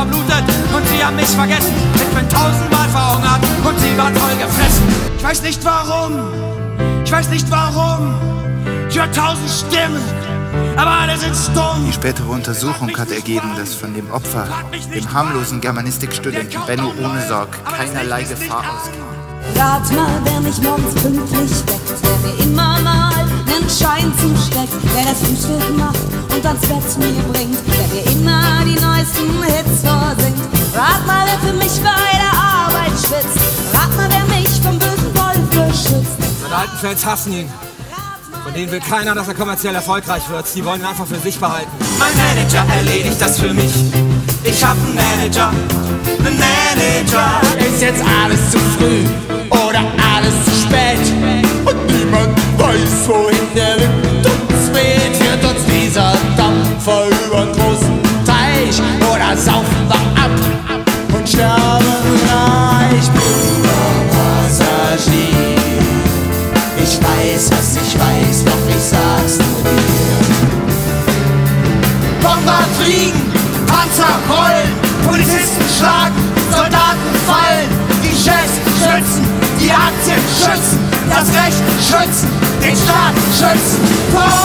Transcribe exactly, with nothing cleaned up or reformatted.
verblutet und sie haben mich vergessen. Ich bin tausendmal verhungert und sie waren voll gefressen. Ich weiß nicht warum, ich weiß nicht warum. Ich höre tausend Stimmen, aber alle sind stumm. Die spätere Untersuchung hat ergeben, dass von dem Opfer, dem harmlosen Germanistikstudenten Benno ohne Sorg, keinerlei Gefahr ausging. Rat mal, wer mich morgens pünktlich weckt, wer mir immer mal nen Schein zusteckt, wer das Frühstück macht und ans Bett mir bringt, wer mir immer die neuesten Hits vorsingt. Rat mal, wer für mich bei der Arbeit schwitzt, rat mal, wer mich vom bösen Wolf beschützt. Meine alten Fans hassen ihn. Von denen will keiner, dass er kommerziell erfolgreich wird. Die wollen ihn einfach für sich behalten. Mein Manager erledigt das für mich. Ich hab einen Manager, einen Manager. Ist jetzt alles zu früh oder alles zu spät? Und niemand weiß, wohin der Wind uns weht. Führt uns dieser Dampfer über den großen Teich oder saufen wir ab und sterben reich? Passagier, ich weiß, was ich weiß, doch ich sag's nur dir. Bomber fliegen, Panzer rollen, Polizisten schlagen, Soldaten fallen, die Chefs schützen, die Aktien schützen, das Recht schützen, den Staat schützen.